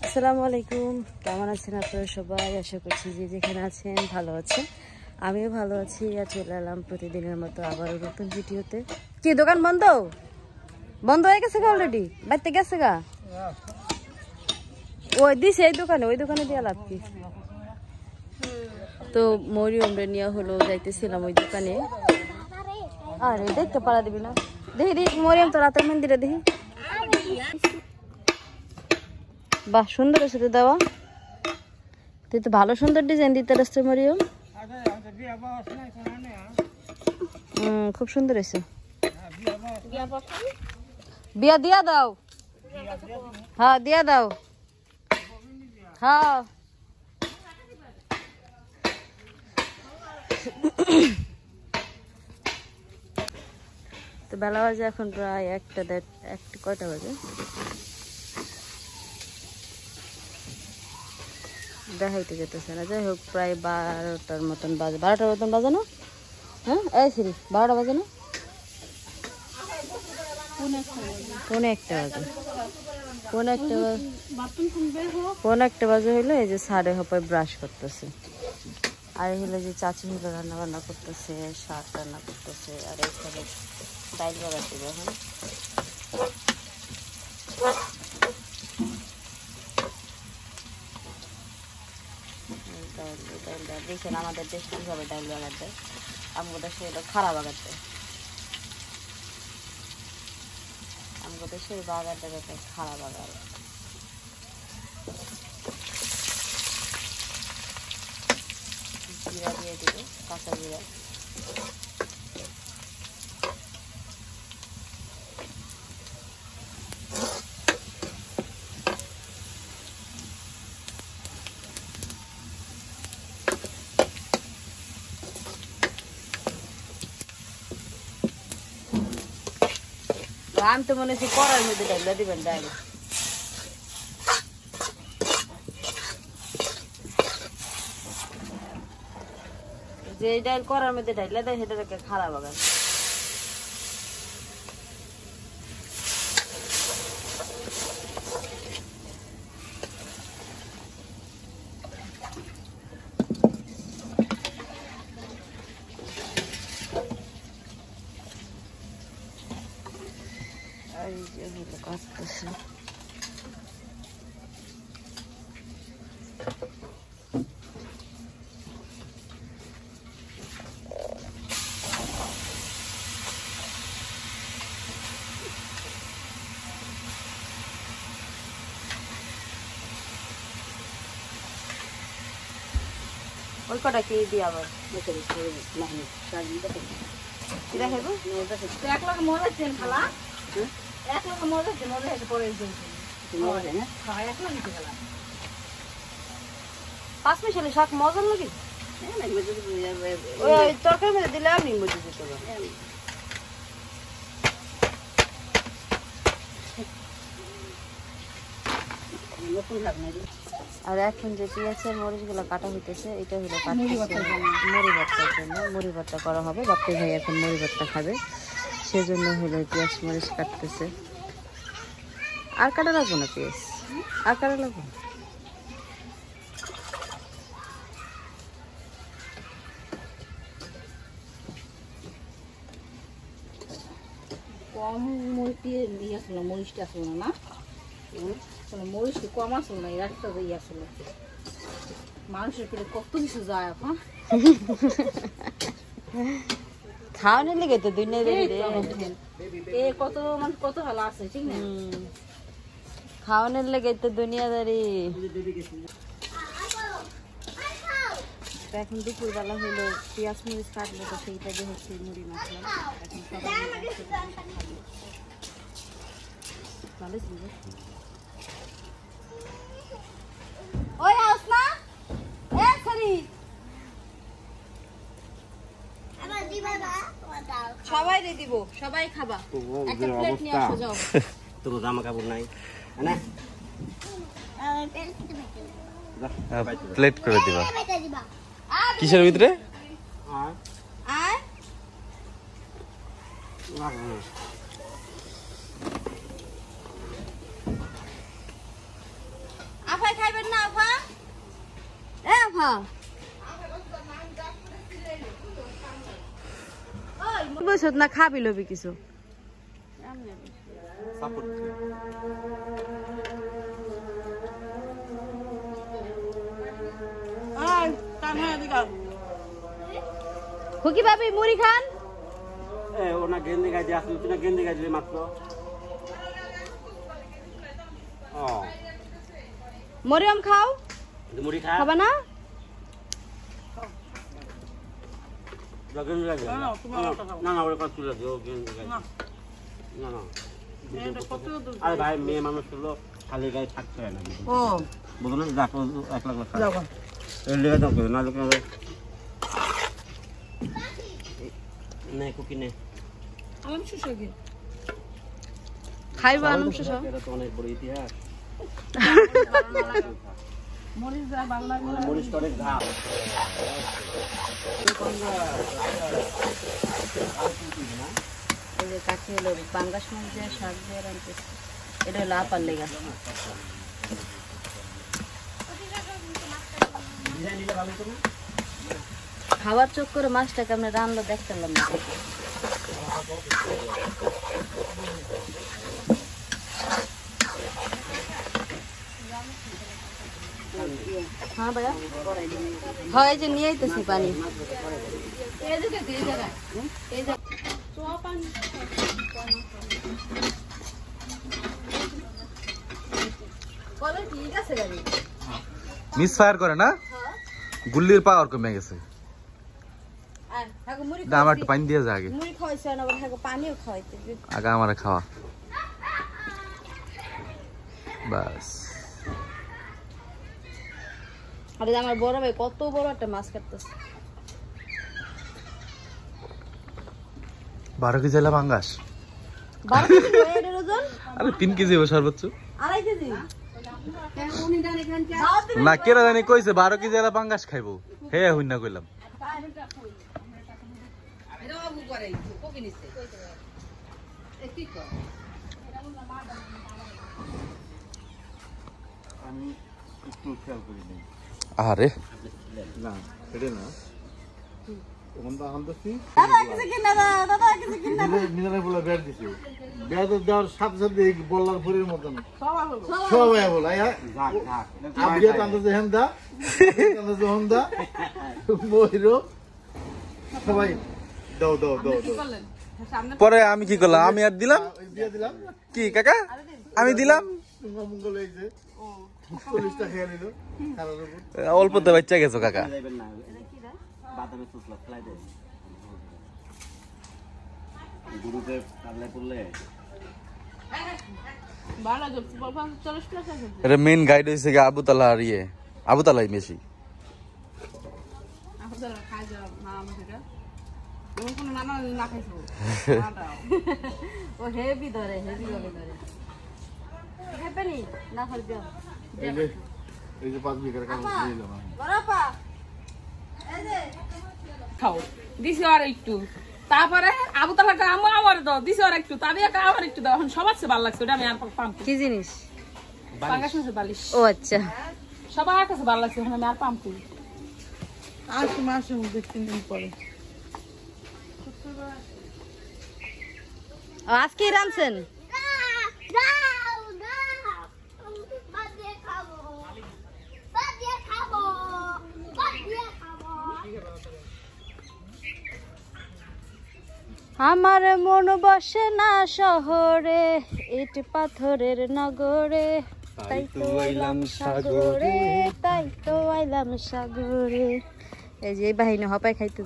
আসসালামু আলাইকুম, কেমন আছেন আপনারা সবাই? আশা করছি যে যেখানে আছেন ভালো আছেন। আমিও ভালো আছি। আর চলে এলাম প্রতিদিনের মতো আবারও নতুন ভিডিওতে। কি দোকান বন্ধ বন্ধ হয়ে গেছে গা? অলরেডি বাড়িতে গেছে গা? ওই দিছে এই দোকানে, ওই দোকানে দিয়ে লাভ কি? তো মরিয়মরে নিয়ে হলো যাইতেছিলাম ওই দোকানে। আরে দেখতে পারা দিবি না? দেখি দেখি মরিয়ম তো রাতের মন্দিরে দেখি। বাহ, সুন্দর আছে তো দেওয়া। তুই তো ভালো সুন্দর ডিজাইন দিতে রাস্তে মরিয়ম। খুব সুন্দর আছে। বিয়া দিয়া দাও। হ্যাঁ দিয়া দাও। হ্যাঁ তো বেলা বাজে এখন প্রায় একটা কয়টা বাজে দেখাইতে যেতেছে না। যাই হোক, প্রায় 12টার মতন বাজে। 12টার মতন বাজে না? হ্যাঁ এই সিরি 12টা বাজে না? পৌনে একটা বাজে। পৌনে একটা বাজে হইলো। এই যে সাড়ে হপায় ব্রাশ করতেছে। আর হলো যে চাচি হলো রান্না বান্না করতেছে, শাক রান্না করতেছে। আর এইখানে ডাইল বাগাতে এখন দেখছেন আমাদের দেশ কিভাবে ডাইল বাগার দেয়। আমাদের দেশে এটা খারাপ বাগার দেয়। আমাদের দেশের বাগার দেয় খারাপ বাগার। জিরা দিয়ে দিব, কাঁচা জিরা। আমি তো মনে হচ্ছে কড়ার মধ্যে ডাইলা দিবেন ডাইল। যে ডাইল কড়ার মধ্যে ডাইলা দেয় সেটাকে খারাপ বাগান। কাটতেছে ওই কটা কি দিয়ে আবার পাঁচ মিশালি শাক মজার লাগে। তরকারি মধ্যে দিলে আমি মজা দিতে পারি। আর এখন যে পেঁয়াজের মরিচ গুলো কাটা হইতেছে, এটা হলো মুড়ি ভর্তার জন্য। মুড়ি ভর্তা করা হবে। বাপ্পি ভাই এখন মুড়ি ভর্তা খাবে, সেজন্য হলো পেঁয়াজ মরিচ কাটতেছে। আর কাটা লাগবো না পেঁয়াজ, আর কাটা লাগবো না। কম মরিচ দিয়ে আসলো, মরিচটা আসলো না, মরিচটা কম আসলো না, একটা দিয়ে আসলো। মানুষের পেটে কত কিছু যায় এখন। খাওয়ানোর লেগে তো দুনিয়া কত মানে কত ভালো আছে, ঠিক না? খাওয়ানোর লেগে তো দুনিয়াদারি। এখন দুপুর বেলা হলো পেঁয়াজ মরিচ কাটলো, তো সেইটা যে হচ্ছে মুড়ি মাখলাম। এখন সবাই ভালো ছিল। ওই আসমা এ সরি সবাই রে দিব, সবাই খাবা। একটা প্লেট নিয়ে আসো যাও। তোর জামা কাপড় নাই না, প্লেট করে দিবা। কিসের ভিতরে? আফা না আফা এ আফা বসত না খাবি লবি কিছু খুকি ভাবি মুড়ি খান ওনা গেন্দি গাছ আসলে তুই না গেন্দি গাছ মাত্র মরিয়ম খাও মুড়ি খা খাবা না না না ওরা কত তুলে দিও গেন্দি গাছ না না আরে ভাই মেয়ে মানুষ হলো খালি গায়ে থাকতে হয় না ও বুঝলো না দেখো 1 লাখ টাকা এর লেগে দাও না লোকে নে কুকি নে আলম শুশো কি খাইবা আলম শুশো এটা তো অনেক বড় ইতিহাস মরিচ দা বাংলা মরিচ করে ঘাম এই যে কাছে হলো পাঙ্গাস মাছ দিয়ে শাক দিয়ে রান্তেছে এটা হলো আপার লেগা খাওয়ার চোখ করে মাছটাকে আমরা রান্না দেখতাম না হ্যাঁ ভাইয়া হয় যে নিয়ে আইতেছি পানি ঠিক আছে গাড়ি মিস ফায়ার করে না গুল্লির পাওয়ার কমে গেছে আমার একটু পানি দিয়ে যা আগে মুড়ি খাওয়াইছে না পানিও খাওয়াইতে আগে আমার খাওয়া বাস আরে আমার বড় ভাই কত বড় একটা মাছ কাটতেছে 12 কেজি এলা পাঙ্গাস 12 কেজি এর ওজন আরে 3 কেজি হবে সর্বোচ্চ 2.5 কেজি না কেরা জানি কইছে 12 কেজি এলা পাঙ্গাস খাইবো হে হইনা কইলাম আরে না এটা না ওখানটা আনতেছি মিনারে বলে বেড় দিছি বেড় দেওয়ার সাথে সাথে বলার ফুরের মতন সবাই বলে আবিয়া টানতেছে হেন্দা টানতেছে হন্দা ময়ূর সবাই দাও দাও দাও পরে আমি কি করলাম আমি আর দিলাম দিয়ে দিলাম কি কাকা আমি দিলাম মঙ্গল হয়েছে 40টা খেয়ে নিল অল্পতে বাচ্চা গেছো কাকা যাইবেন না বাদামে সুসলা ফেলাই দে গুরুতে পারলে পড়লে বালা জব 40 টাকা আছে এটা মেইন গাইড হইছে কি আবুতালা আর ইয়ে আবুতালাই মেশি আপনারা খাই যাও না আমাকে তুমি কোন নানা না খাইছো ও হেভি ধরে হেপেনি না ফেলবে এই যে 5 বিঘার কাজ দিয়ে দিলাম বড়পা এই যে খাও দিছি আর একটু তারপরে আবু তালাকা আমার দাও দিছি আর একটু তাবি একা আমার একটু দাও এখন সবার চেয়ে ভালো লাগছে ওটা আমি আর পাম কি জিনিস পাঙ্গাস মাছের বালিশ ও আচ্ছা সবার কাছে ভালো লাগছে এখন আমি আর পাম করি আর মাসে 2-3 দিন পরে আজকে রামছেন আমার মন বসে না শহরে ইট পাথরের নগরে তাই তো আইলাম সাগরে এই যে বাহিনী হপাই খাইতে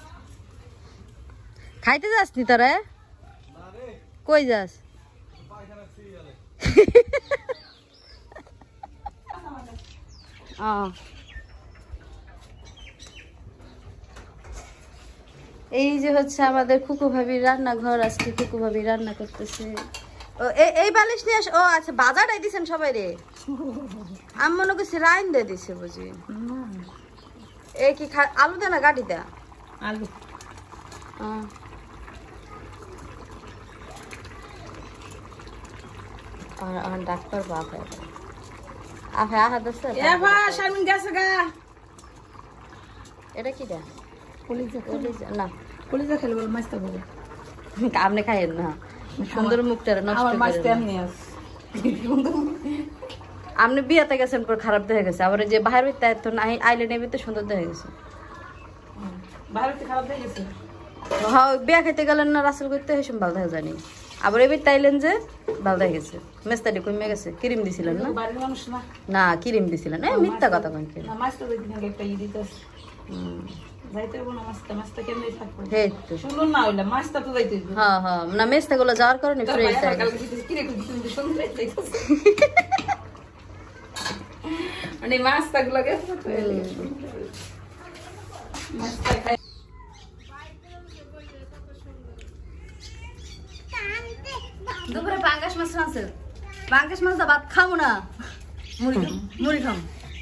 যাস নি তোরা কই যাস এই যে হচ্ছে আমাদের খুকু ভাবির রান্নাঘর আজকে খুকু ভাবি রান্না করতেছে ও এই বালিশ নিয়ে ও আচ্ছা বাজারটাই দিছেন সবাই রে আমি মনে করছি রাইন দিয়ে দিছে বুঝি এই কি আলু দে না গাড়ি দে আলু আর ডাক্তার বাপ আহা আহা দছে এবা শারমিন গেছে গা এটা কি দা কলিজা কলিজা না কলিজা খেলে বল মাছটা বলে আপনি খাইয়েন না সুন্দর মুখটা নষ্ট আমার মাছটা করেন এমনি আছে আপনি বিয়াতে গেছেন পর খারাপ দেখা গেছে আবার এই যে বাইরে হইতে তো নাই আইলে নেবে তো সুন্দর দেখা গেছে বাইরেতে খারাপ হয়ে গেছে হ্যাঁ বিয়া খাইতে গেলেন না রাসেল করতে হেসম ভালো দেখা জানি আবার এবার তাইলেন যে ভালো দেখা গেছে মেস্তাটি কমে গেছে ক্রিম দিছিলেন না বাড়ির মানুষ না না ক্রিম দিছিলেন এই মিথ্যা কথা কন কি না মাছটা দিন আগে একটা দিতেছ যাইতে হবে না মাছটা কেমনে থাকবে হে তো শুনো না হইলা মাছটা তো যাইতে হবে হ্যাঁ হ্যাঁ না মেস্তা গুলো যাওয়ার কারণে ফ্রেশ থাকে কালকে কি রে তুমি সুন্দর যাইতেছ মানে মাছটা গুলো গেছে মাছটা খাই দুপুরে পাঙ্গাস মাছ আছে পাঙ্গাস মাছ দা ভাত খাবো না মুড়ি খাম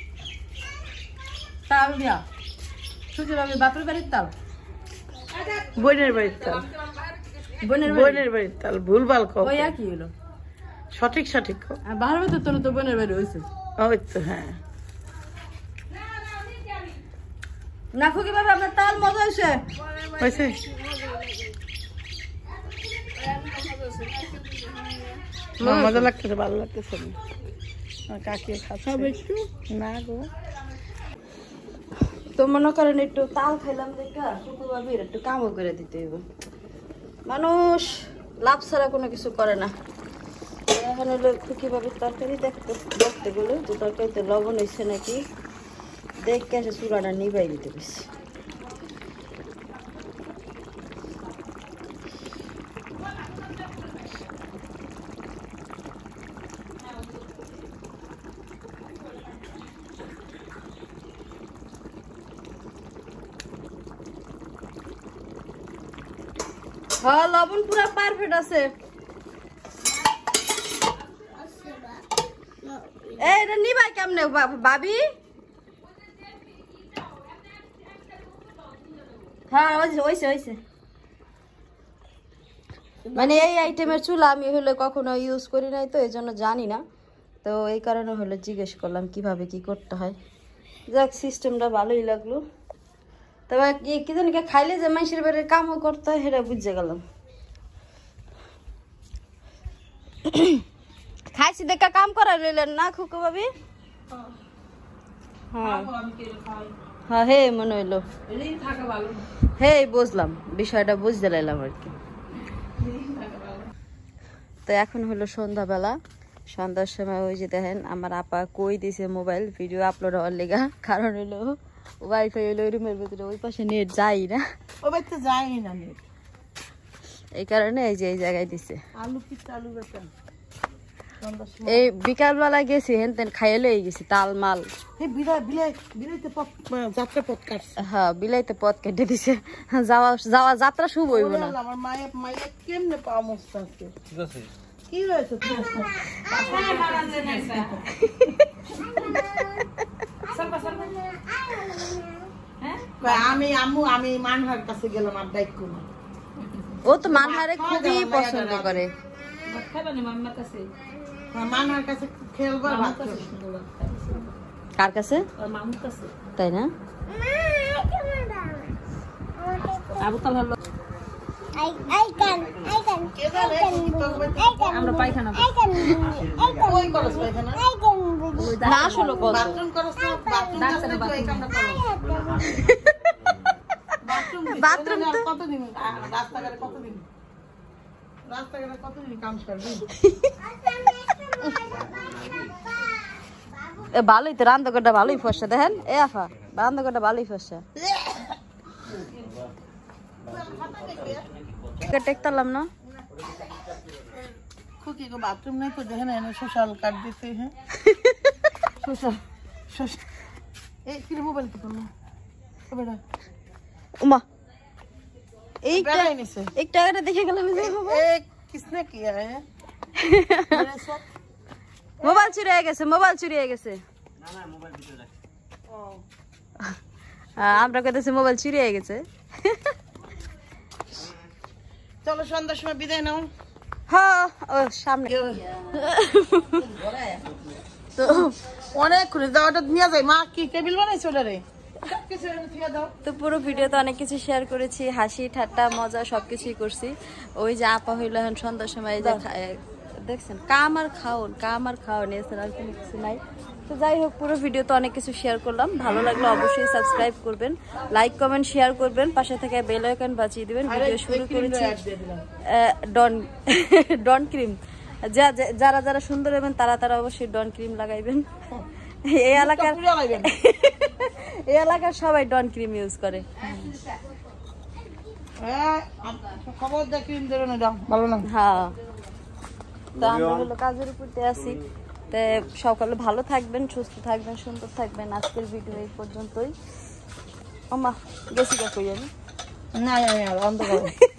তা আমি বিয়া সুযোগ আমি বাপের বাড়ির তাল বোনের বাড়ির তাল বোনের বাড়ির তাল ভুলভাল কও ওই কি হলো সঠিক সঠিক কও বাহার ভিতর তো বোনের বাড়ি হয়েছে ওই তো হ্যাঁ না খুকি ভাবে আপনার তাল মজা হয়েছে হয়েছে মজা লাগতেছে ভালো লাগতেছে কাকে খাচ্ছে একটু না গো তো মনে করেন একটু তাল খাইলাম দেখা খুকি ভাবির একটু কামও করে দিতে হইব মানুষ লাভ ছাড়া কোনো কিছু করে না এখন হলো খুকি ভাবির তরকারি দেখতে গেলো যে তরকারিতে লবণ হয়েছে নাকি দেখে আসে চুলাটা নিবাই দিতে বেশি হ্যাঁ লবণ পুরা পারফেক্ট আছে এটা নিবাই কেমনে ভাবি হ্যাঁ হয়েছে মানে এই আইটেমের চুলা আমি হলে কখনো ইউজ করি নাই তো এই জন্য জানি না তো এই কারণে হলো জিজ্ঞেস করলাম কিভাবে কি করতে হয় যাক সিস্টেমটা ভালোই লাগলো তবে কি জানি খাইলে যে মানুষের বাড়ির কামও করতে হয় সেটা বুঝে গেলাম খাইছি দেখা কাম করা রইলেন না খুকু ভাবি হ্যাঁ হ্যাঁ হে মনে হইলো হে বুঝলাম বিষয়টা বুঝতে লাইলাম আর কি তো এখন হলো সন্ধ্যাবেলা সন্ধ্যার সময় ওই যে দেখেন আমার আপা কই দিছে মোবাইল ভিডিও আপলোড হওয়ার লেগা কারণ হইলো ওয়াইফাই হইলো রুমের ভিতরে ওই পাশে নেট যাই না ও বাড়িতে যাই না নেট এই কারণে এই যে এই জায়গায় দিছে আলু পিঠা আলু বেতন এই বিকালবেলা গেছি হেন তেন খাইলে গেছি তাল মাল বিলাইতে যাত্রা পথ কাটছে হ্যাঁ বিলাইতে পথ কেটে দিছে যাওয়া যাত্রা শুভ হইব না আমার মায়ের কেমনে পাওয়া মস্ত আছে ঠিক আছে কি হয়েছে আমি মানহার কাছে গেলাম আর দায়িত্ব ও তো মানহারে খুবই পছন্দ করে মানহার কাছে খেলবার কার কাছে তাই না আবু তাল হলো আমরা পায়খানা না আসলে বাথরুম কতদিন রাস্তাঘাটে কতদিন কাম করবি ভালোই তো রান্ধকটা ভালোই ফসা দেখেন এ আফা রান্ধকটা ভালোই ফসা টেকতালাম না खुकी को बाथरूम नहीं तो जहन है सोशल काट देते हैं सोशल ए फिर मोबाइल के पड़ना ओ बेटा उमा एक टाका देखे गलम ए किसने किया है मेरे साथ मोबाइल चुरी হয়ে গেছে না না মোবাইল ভিতরে রাখ ओ আমরা কইতেছি মোবাইল চুরি হয়ে গেছে चलो সন্ধ্যার সময় বিদায় নাও হ্যাঁ ও সামনে তো অনেক করে দাও, ওটা নিয়ে যায়। মা কি টেবিল বানাইছে ওটা রে? কিছু দিয়ে দাও। তো পুরো ভিডিওতে অনেক কিছু শেয়ার করেছি, হাসি ঠাট্টা মজা সবকিছুই করছি। ওই যে আপা হইলো এখন সন্ধ্যার সময় যে দেখছেন কাম আর খাওন এছাড়া আর কোনো কিছু নাই। তো যাই হোক, পুরো ভিডিওতে অনেক কিছু শেয়ার করলাম। ভালো লাগলে অবশ্যই সাবস্ক্রাইব করবেন, লাইক কমেন্ট শেয়ার করবেন, পাশে থেকে বেল আইকন বাজিয়ে দিবেন। ভিডিও শুরু করেছি ডন ক্রিম, যারা যারা সুন্দর হবেন তারা অবশ্যই ডন ক্রিম লাগাইবেন। এই এলাকার সবাই ডন ক্রিম ইউজ করে। খবর দে ক্রিম দেবে না, দাও ভালো না। হ্যাঁ, তো আমরা হলো কাজের উপর আছি। তো সকালে ভালো থাকবেন, সুস্থ থাকবেন, সুন্দর থাকবেন। আজকের ভিডিও এই পর্যন্তই। আমা গেছি কই আমি না অন্ধকার